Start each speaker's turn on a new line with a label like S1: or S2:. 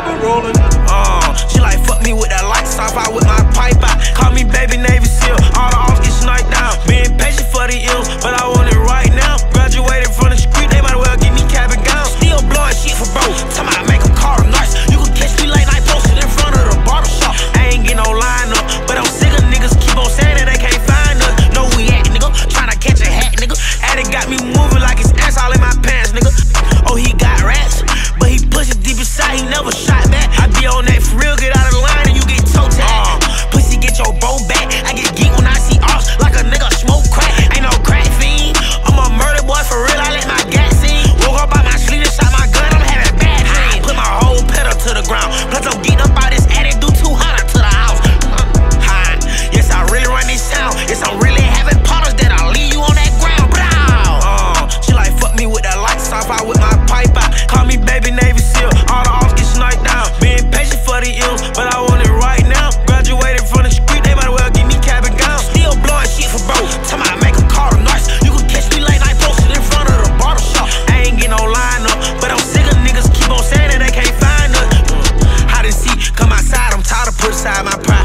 S1: I've been rolling.
S2: She like fuck me with that lights off, I with my pipe out. Call me baby Navy SEAL, all the offs get sniped down. Being patient for the ills, but I want it right now. Graduated from the street, they might well give me cap and gown. Still blowing shit for bro, tell me I make a car nice. You can catch me late night posted in front of the barber shop. I ain't get no line up, but I'm sick of niggas keep on saying that they can't find us. No we at, nigga, tryna catch a hat, nigga. Addict got me moving like it's ass all in my pants, nigga. Oh, he got rats, but he push it deep inside, he never shot back. I be on that for real, get out of line and you get toe tagged. Pussy get your bro back, I get geek when I see ops, like a nigga smoke crack. Ain't no crack fiend, I'm a murder boy for real, I let my gas in. Woke up out my sleep and shot my gun, I'm having bad dreams. Put my whole pedal to the ground, plus I'm geeked up out this attic, do 200 to the house. Yes, I really run this town, yes, I'm really having partners that I'll leave you on that ground. She like fuck me with that lights off, I with my pipe out. Call me baby Navy SEAL, all the offs get sniped down. Being patient for the ills, but I want it right now. Graduated from the street, they might well give me cap and gown. Still blowing shit for bro, tell me I make a car nice. You can catch me late night posted in front of the barber shop. I ain't get no line up, but I'm sick of niggas keep on saying that they can't find us. Hide and seek, come outside, I'm tired of put aside my pride.